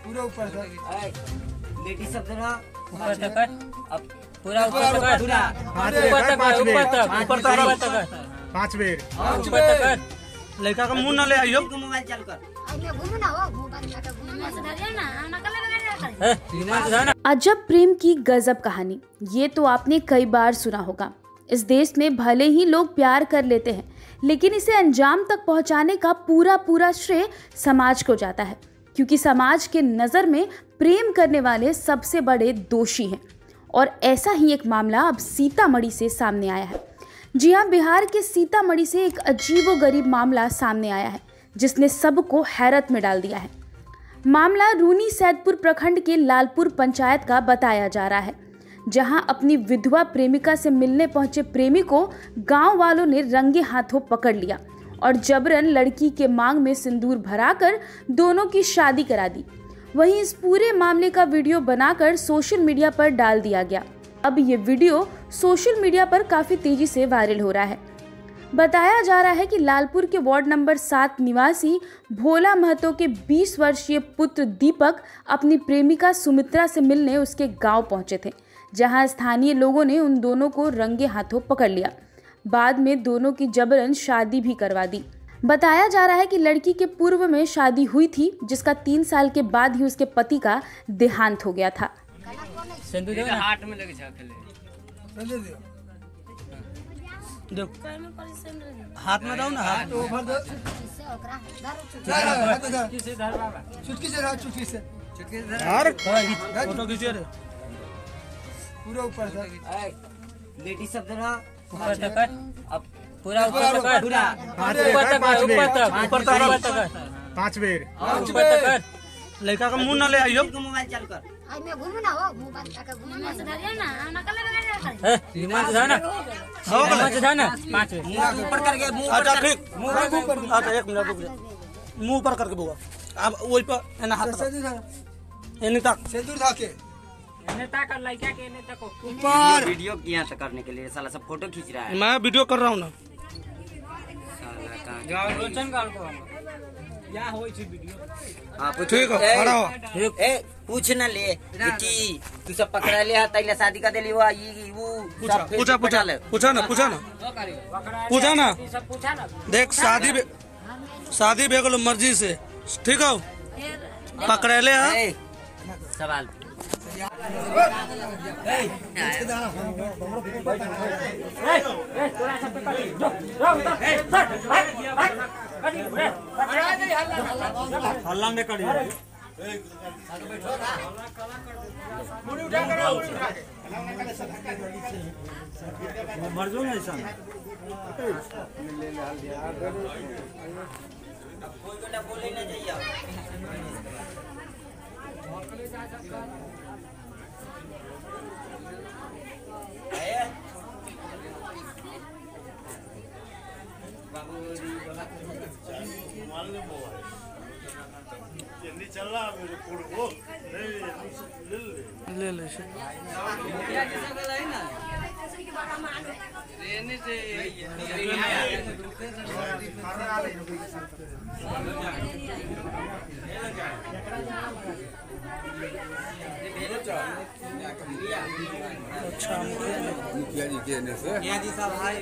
पूरा ऊपर तक। बेटी सब जरा ऊपर तक कर। अब पूरा ऊपर तक कर। पूरा ऊपर तक कर। ऊपर तक 5 बेर ऊपर तक कर। लड़का का मुंह न ले आइयो। मोबाइल चालू कर। अजब प्रेम की गजब कहानी। ये तो आपने कई बार सुना होगा। इस देश में भले ही लोग प्यार कर लेते हैं, लेकिन इसे अंजाम तक पहुंचाने का पूरा श्रेय समाज को जाता है, क्योंकि समाज के नज़र में प्रेम करने वाले सबसे बड़े दोषी हैं। और ऐसा ही एक मामला अब सीतामढ़ी से सामने आया है। जी हाँ, बिहार के सीतामढ़ी से एक अजीबोगरीब मामला सामने आया है, जिसने सबको हैरत में डाल दिया है। मामला रूनी सैदपुर प्रखंड के लालपुर पंचायत का बताया जा रहा है, जहां अपनी विधवा प्रेमिका से मिलने पहुंचे प्रेमी को गांव वालों ने रंगे हाथों पकड़ लिया और जबरन लड़की के मांग में सिंदूर भराकर दोनों की शादी करा दी। वहीं इस पूरे मामले का वीडियो बनाकर सोशल मीडिया पर डाल दिया गया। अब ये वीडियो सोशल मीडिया पर काफी तेजी से वायरल हो रहा है। बताया जा रहा है कि लालपुर के वार्ड नंबर 7 निवासी भोला महतो के 20 वर्षीय पुत्र दीपक अपनी प्रेमिका सुमित्रा से मिलने उसके गांव पहुंचे थे, जहां स्थानीय लोगों ने उन दोनों को रंगे हाथों पकड़ लिया। बाद में दोनों की जबरन शादी भी करवा दी। बताया जा रहा है कि लड़की के पूर्व में शादी हुई थी, जिसका 3 साल के बाद ही उसके पति का देहांत हो गया था। हाथ में लगे हाथ में दो ना। हाथ चुटकी से रहा, चुटकी से यार फोटो खींचिए रे। पूरा ऊपर तक। बेटी सब जरा ऊपर तक कर। अब पूरा ऊपर तक कर। पूरा ऊपर तक कर। ऊपर तक 5 बेर ऊपर तक कर। लड़का का मुंह न ले आइयो। मोबाइल चालू कर। ऊपर करके मुंह अच्छा ठीक। अच्छा 1 मिनट रुक जा। मुंह ऊपर करके बोगा। अब वही पर एना हाथ एनी तक सिंदूर धाके ऊपर वीडियो यहाँ तक करने के लिए साला सब फोटो खींच रहा है। मैं वीडियो कर रहा हूँ ना। ठीक है, खड़ा हो। पूछ न ले कि तू सब पकड़ा ले तैला शादी का देली हुआ पूछा ना। देख शादी भेगल मर्जी से, ठीक है। पकड़ेले है सवाल हल्ला नहीं करिए। मर जाओ ना ऐसा। कोई बेटा बोले ना जाइए। चल रहा मेरे को ले अच्छा मुखिया जी के ने से मुखिया जी साहब भाई